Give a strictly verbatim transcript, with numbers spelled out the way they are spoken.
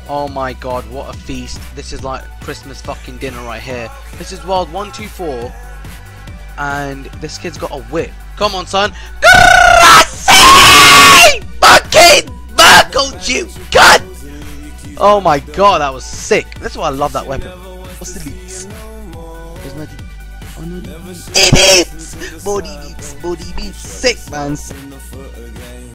Oh my god, what a feast. This is like Christmas fucking dinner right here. This is World one two four. And this kid's got a whip. Come on, son. Grassy! Fucking buckled, you cunt! Oh my god, that was sick. That's why I love that weapon. What's the beats? There's no beats. Oh no, it is! Body beats, body beats. Sick, man.